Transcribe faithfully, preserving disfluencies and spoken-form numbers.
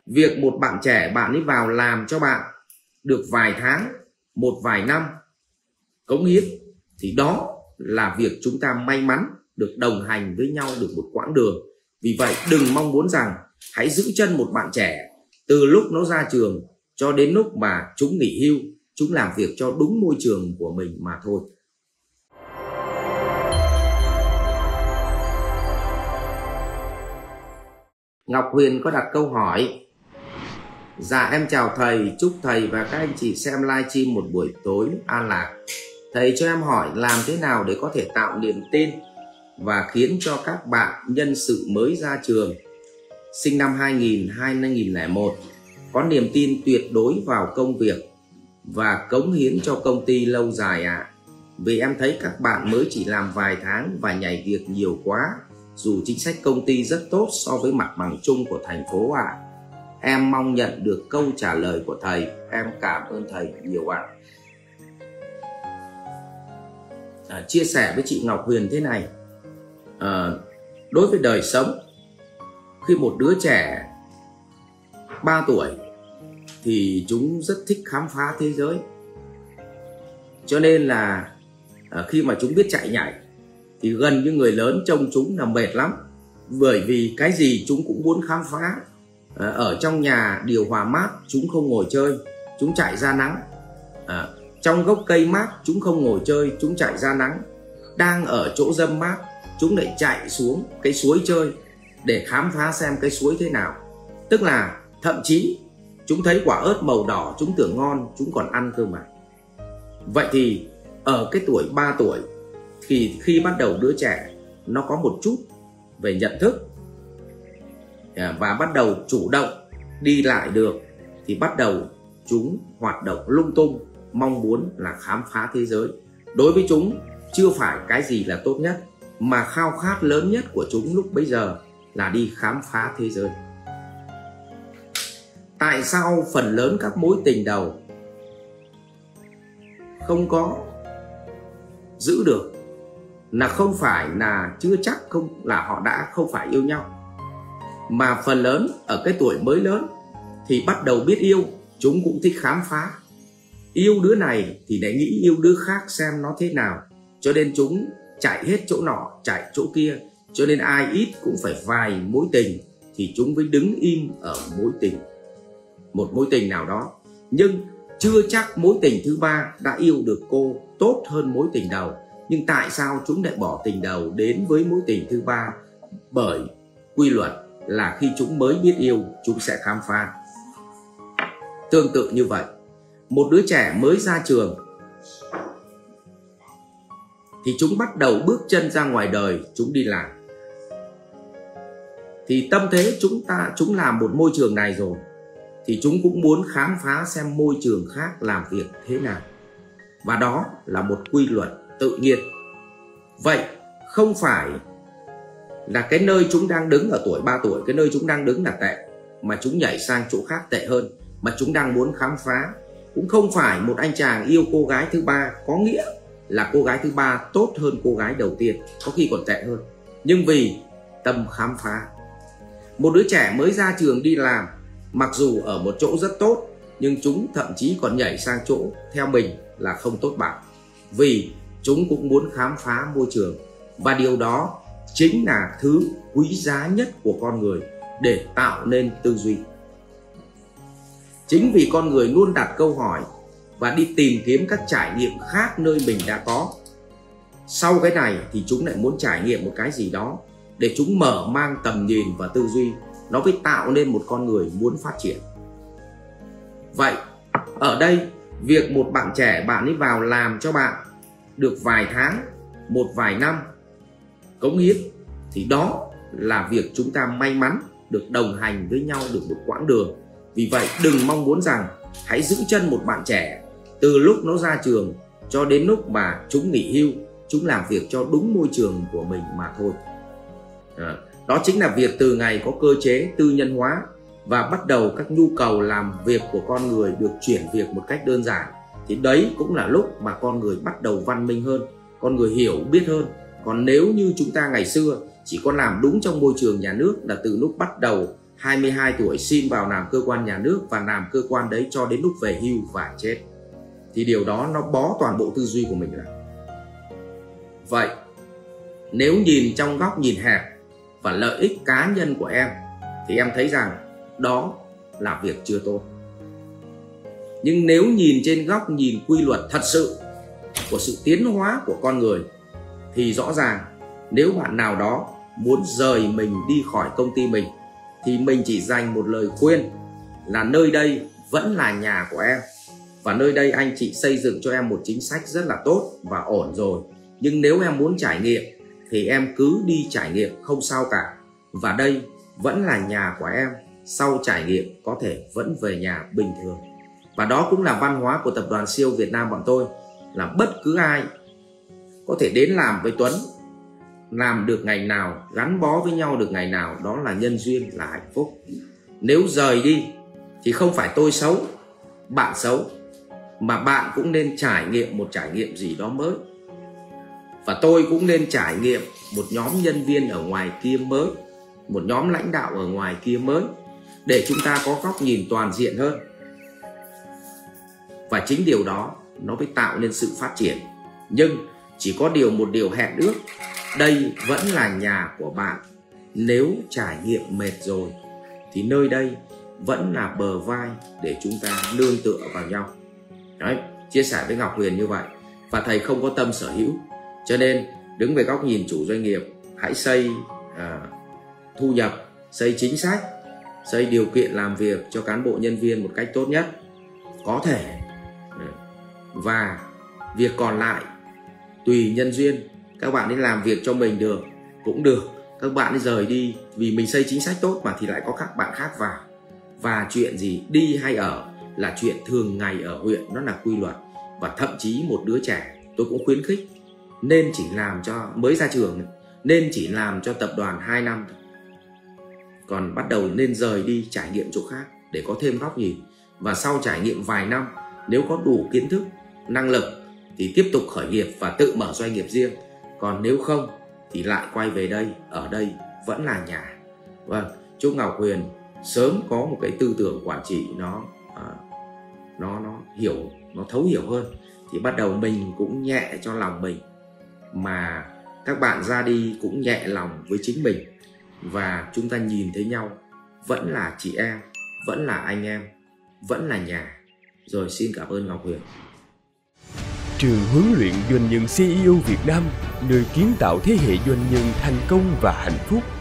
Việc một bạn trẻ bạn ấy vào làm cho bạn được vài tháng, một vài năm cống hiến thì đó là việc chúng ta may mắn được đồng hành với nhau được một quãng đường. Vì vậy đừng mong muốn rằng hãy giữ chân một bạn trẻ từ lúc nó ra trường cho đến lúc mà chúng nghỉ hưu, chúng làm việc cho đúng môi trường của mình mà thôi. Ngọc Huyền có đặt câu hỏi: dạ em chào thầy, chúc thầy và các anh chị xem livestream một buổi tối an lạc. Thầy cho em hỏi làm thế nào để có thể tạo niềm tin và khiến cho các bạn nhân sự mới ra trường sinh năm hai nghìn, hai nghìn lẻ một có niềm tin tuyệt đối vào công việc và cống hiến cho công ty lâu dài ạ? À? Vì em thấy các bạn mới chỉ làm vài tháng và nhảy việc nhiều quá, dù chính sách công ty rất tốt so với mặt bằng chung của thành phố ạ. À. Em mong nhận được câu trả lời của thầy. Em cảm ơn thầy nhiều ạ. À. À, chia sẻ với chị Ngọc Huyền thế này. À, đối với đời sống, khi một đứa trẻ ba tuổi thì chúng rất thích khám phá thế giới. Cho nên là à, khi mà chúng biết chạy nhảy thì gần như người lớn trông chúng là mệt lắm. Bởi vì cái gì chúng cũng muốn khám phá. À, ở trong nhà điều hòa mát chúng không ngồi chơi, chúng chạy ra nắng. À, trong gốc cây mát chúng không ngồi chơi, chúng chạy ra nắng. Đang ở chỗ râm mát chúng lại chạy xuống cái suối chơi để khám phá xem cái suối thế nào. Tức là thậm chí chúng thấy quả ớt màu đỏ chúng tưởng ngon, chúng còn ăn cơ mà. Vậy thì ở cái tuổi ba tuổi thì khi bắt đầu đứa trẻ nó có một chút về nhận thức và bắt đầu chủ động đi lại được thì bắt đầu chúng hoạt động lung tung, mong muốn là khám phá thế giới. Đối với chúng chưa phải cái gì là tốt nhất, mà khao khát lớn nhất của chúng lúc bấy giờ là đi khám phá thế giới. Tại sao phần lớn các mối tình đầu không có giữ được? Là không phải là chưa chắc không là họ đã không phải yêu nhau, mà phần lớn ở cái tuổi mới lớn thì bắt đầu biết yêu, chúng cũng thích khám phá. Yêu đứa này thì lại nghĩ yêu đứa khác xem nó thế nào, cho nên chúng chạy hết chỗ nọ chạy chỗ kia. Cho nên ai ít cũng phải vài mối tình thì chúng mới đứng im ở mối tình, một mối tình nào đó. Nhưng chưa chắc mối tình thứ ba đã yêu được cô tốt hơn mối tình đầu. Nhưng tại sao chúng lại bỏ tình đầu đến với mối tình thứ ba? Bởi quy luật là khi chúng mới biết yêu, chúng sẽ khám phá. Tương tự như vậy, một đứa trẻ mới ra trường thì chúng bắt đầu bước chân ra ngoài đời, chúng đi làm. Thì tâm thế chúng ta chúng làm một môi trường này rồi thì chúng cũng muốn khám phá xem môi trường khác làm việc thế nào. Và đó là một quy luật tự nhiên. Vậy không phải là cái nơi chúng đang đứng ở tuổi ba tuổi, cái nơi chúng đang đứng là tệ mà chúng nhảy sang chỗ khác tệ hơn, mà chúng đang muốn khám phá. Cũng không phải một anh chàng yêu cô gái thứ ba có nghĩa là cô gái thứ ba tốt hơn cô gái đầu tiên, có khi còn tệ hơn. Nhưng vì tâm khám phá. Một đứa trẻ mới ra trường đi làm, mặc dù ở một chỗ rất tốt, nhưng chúng thậm chí còn nhảy sang chỗ theo mình là không tốt bằng. Vì chúng cũng muốn khám phá môi trường. Và điều đó chính là thứ quý giá nhất của con người để tạo nên tư duy. Chính vì con người luôn đặt câu hỏi và đi tìm kiếm các trải nghiệm khác nơi mình đã có. Sau cái này thì chúng lại muốn trải nghiệm một cái gì đó để chúng mở mang tầm nhìn và tư duy. Nó mới tạo nên một con người muốn phát triển. Vậy ở đây việc một bạn trẻ bạn ấy vào làm cho bạn được vài tháng, một vài năm cống hiến thì đó là việc chúng ta may mắn được đồng hành với nhau được một quãng đường. Vì vậy đừng mong muốn rằng hãy giữ chân một bạn trẻ từ lúc nó ra trường cho đến lúc mà chúng nghỉ hưu, chúng làm việc cho đúng môi trường của mình mà thôi. À, đó chính là việc từ ngày có cơ chế tư nhân hóa và bắt đầu các nhu cầu làm việc của con người được chuyển việc một cách đơn giản, thì đấy cũng là lúc mà con người bắt đầu văn minh hơn, con người hiểu biết hơn. Còn nếu như chúng ta ngày xưa chỉ có làm đúng trong môi trường nhà nước, là từ lúc bắt đầu hai mươi hai tuổi xin vào làm cơ quan nhà nước và làm cơ quan đấy cho đến lúc về hưu và chết. Thì điều đó nó bó toàn bộ tư duy của mình ra. Vậy nếu nhìn trong góc nhìn hẹp và lợi ích cá nhân của em thì em thấy rằng đó là việc chưa tốt. Nhưng nếu nhìn trên góc nhìn quy luật thật sự của sự tiến hóa của con người thì rõ ràng nếu bạn nào đó muốn rời mình đi khỏi công ty mình thì mình chỉ dành một lời khuyên là nơi đây vẫn là nhà của em, và nơi đây anh chị xây dựng cho em một chính sách rất là tốt và ổn rồi. Nhưng nếu em muốn trải nghiệm thì em cứ đi trải nghiệm, không sao cả. Và đây vẫn là nhà của em, sau trải nghiệm có thể vẫn về nhà bình thường. Và đó cũng là văn hóa của tập đoàn xê e ô Việt Nam bọn tôi, là bất cứ ai có thể đến làm với Tuấn, làm được ngày nào, gắn bó với nhau được ngày nào, đó là nhân duyên, là hạnh phúc. Nếu rời đi thì không phải tôi xấu, bạn xấu, mà bạn cũng nên trải nghiệm một trải nghiệm gì đó mới. Và tôi cũng nên trải nghiệm một nhóm nhân viên ở ngoài kia mới, một nhóm lãnh đạo ở ngoài kia mới, để chúng ta có góc nhìn toàn diện hơn. Và chính điều đó nó mới tạo nên sự phát triển. Nhưng chỉ có điều một điều hẹn ước, đây vẫn là nhà của bạn. Nếu trải nghiệm mệt rồi thì nơi đây vẫn là bờ vai để chúng ta nương tựa vào nhau. Đấy, chia sẻ với Ngọc Huyền như vậy. Và thầy không có tâm sở hữu, cho nên đứng về góc nhìn chủ doanh nghiệp, hãy xây à, thu nhập, xây chính sách, xây điều kiện làm việc cho cán bộ nhân viên một cách tốt nhất có thể. Và việc còn lại tùy nhân duyên, các bạn đi làm việc cho mình được cũng được, các bạn đi rời đi vì mình xây chính sách tốt mà thì lại có các bạn khác vào. Và chuyện gì đi hay ở là chuyện thường ngày ở huyện, nó là quy luật. Và thậm chí một đứa trẻ tôi cũng khuyến khích nên chỉ làm cho mới ra trường, nên chỉ làm cho tập đoàn hai năm thôi. Còn bắt đầu nên rời đi trải nghiệm chỗ khác để có thêm góc nhìn. Và sau trải nghiệm vài năm, nếu có đủ kiến thức, năng lực thì tiếp tục khởi nghiệp và tự mở doanh nghiệp riêng. Còn nếu không thì lại quay về đây, ở đây vẫn là nhà. Vâng, chúc Ngọc Huyền sớm có một cái tư tưởng quản trị nó à, nó nó hiểu, nó thấu hiểu hơn, thì bắt đầu mình cũng nhẹ cho lòng mình, mà các bạn ra đi cũng nhẹ lòng với chính mình, và chúng ta nhìn thấy nhau vẫn là chị em, vẫn là anh em, vẫn là nhà. Rồi, xin cảm ơn Ngọc Huyền. Trường huấn luyện doanh nhân xê e ô Việt Nam, nơi kiến tạo thế hệ doanh nhân thành công và hạnh phúc.